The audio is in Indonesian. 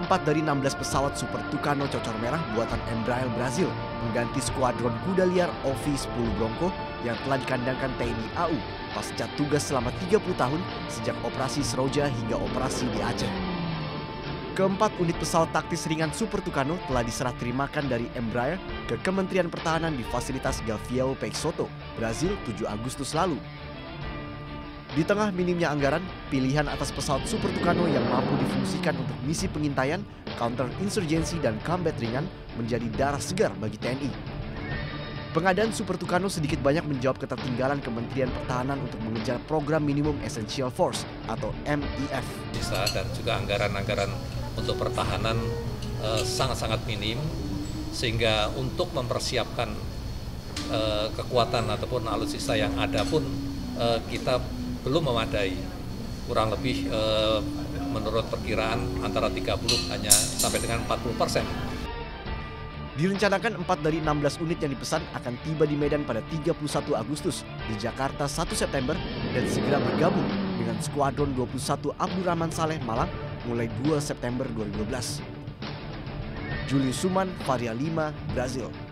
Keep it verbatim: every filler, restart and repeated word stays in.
Empat dari enam belas pesawat Super Tucano Cocor Merah buatan Embraer Brazil mengganti skuadron kuda liar O V sepuluh Bronco yang telah dikandangkan T N I A U pasca tugas selama tiga puluh tahun sejak operasi Seroja hingga operasi di Aceh. Keempat unit pesawat taktis ringan Super Tucano telah diserah terimakan dari Embraer ke Kementerian Pertahanan di fasilitas Gavião Peixoto, Brazil tujuh Agustus lalu. Di tengah minimnya anggaran, pilihan atas pesawat Super Tucano yang mampu difungsikan untuk misi pengintaian, counter-insurgensi, dan combat ringan menjadi darah segar bagi T N I. Pengadaan Super Tucano sedikit banyak menjawab ketertinggalan Kementerian Pertahanan untuk mengejar program Minimum Essential Force atau M I F. Bisa dan juga anggaran-anggaran untuk pertahanan sangat-sangat eh, minim, sehingga untuk mempersiapkan eh, kekuatan ataupun alutsista yang ada pun eh, kita belum memadai. Kurang lebih e, menurut perkiraan antara tiga puluh hanya sampai dengan empat puluh persen. Direncanakan empat dari enam belas unit yang dipesan akan tiba di Medan pada tiga puluh satu Agustus, di Jakarta satu September, dan segera bergabung dengan Skuadron dua puluh satu Abdurrahman Saleh Malang mulai dua September dua ribu dua belas. Julius Suman, Varia lima, Brazil.